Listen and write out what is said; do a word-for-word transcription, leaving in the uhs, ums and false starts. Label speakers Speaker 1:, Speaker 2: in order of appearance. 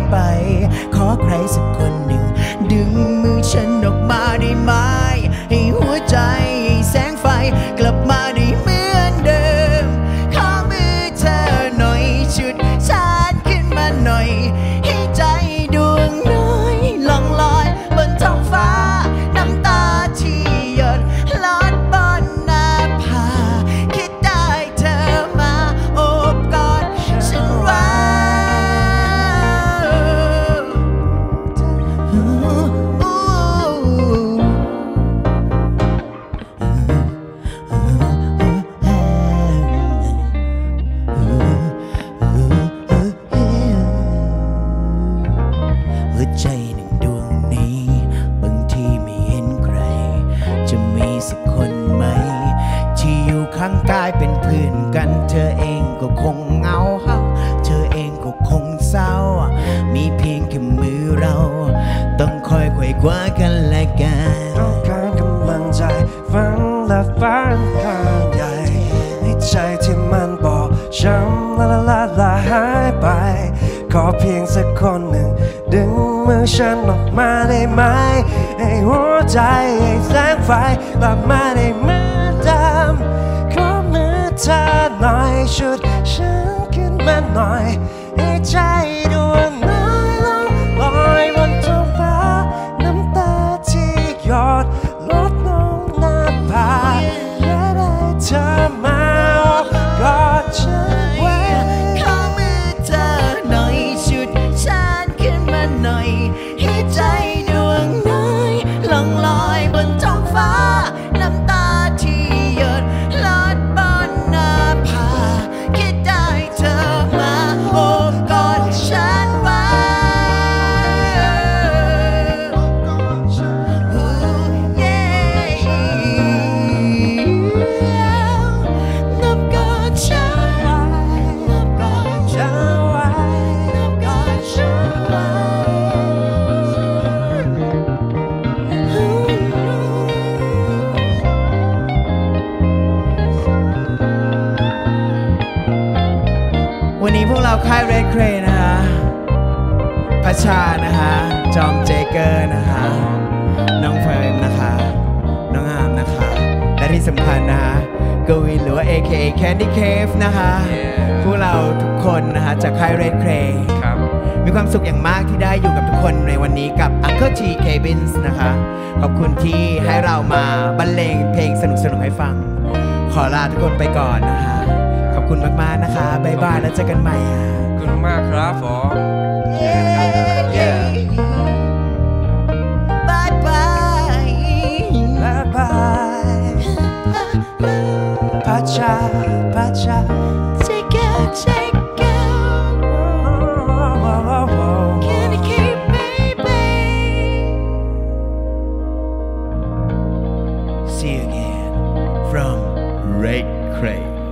Speaker 1: ไปขอใครสักคนหนึ่งดึงมือฉันออกมาได้ไหมให้หัวใจแสงไฟกลับมาได้เหมือนเดิมขอมือเธอหน่อยชุดฉันขึ้นมาหน่อยให้ใจดวงน้อยล่องลอยบนท้องฟ้าน้ำตาที่หยดลอดบนหน้าผาคิดได้เธอมาโอบกอดฉันไว้หัวใจหนึ่งดวงนี้บางทีไม่เห็นใครจะมีสักคนไหมที่อยู่ข้างกายเป็นเพื่อนกันเธอเองก็คงเหงาเธอเองก็คงเศร้ามีเพียงแค่มือเราต้องคอยไขว่คว้ากันและกัน
Speaker 2: ต้องการกำลังใจฟังและฝันข้างใหญ่ในใจที่มันบอบช้ำละละละละหายไปขอเพียงสักคนหนึ่งดึงมือฉันออกมาได้ไหมให้หัวใจให้แสงไฟกลับมาได้เหมือนเดิมขอมือเธอหน่อยชุดฉันขึ้นมาหน่อยให้ใจดวงน้อยลองลอยบนท้องฟ้าน้ำตาที่หยดลดลงหน้าผาและได้เธอมาโอบกอดฉันไว้
Speaker 1: ขอมือเธอหน่อยชุดฉันขึ้นมาหน่อยให้ใจดวงน้อยล่องลอยบนท้องฟ้าน้ำตาที่หยดลอดบนหน้าผาคิดได้เธอมาโอบกอดฉันไว้นับกอดฉันนับกอดฉันไว้นับกอดฉันไว้วันนี้พวกเราค่าย Red Cray นะคะพัชชานะคะจอมเจเกอร์นะคะน้องเฟิร์มนะคะน้องอามนะคะและที่สำคัญนะคะกวินหรือว่า เอ เค เอ Candy Cave นะคะพวกเราทุกคนนะคะจากค่าย Red Cray
Speaker 2: ครับ
Speaker 1: มีความสุขอย่างมากที่ได้อยู่กับทุกคนในวันนี้กับ Uncle T Cabins นะคะขอบคุณที่ให้เรามาบรรเลงเพลงสนุกๆให้ฟังขอลาทุกคนไปก่อนนะคะขอบคุณมากๆนะคะบ๊ายบายแล้วเจอกันใหม่ค่ะ
Speaker 2: ขอบคุณมากครับผม
Speaker 1: บายบาย
Speaker 2: บายบายพัชชาพัชชา
Speaker 1: Take out take out Candy Cave baby See you again from Red Cray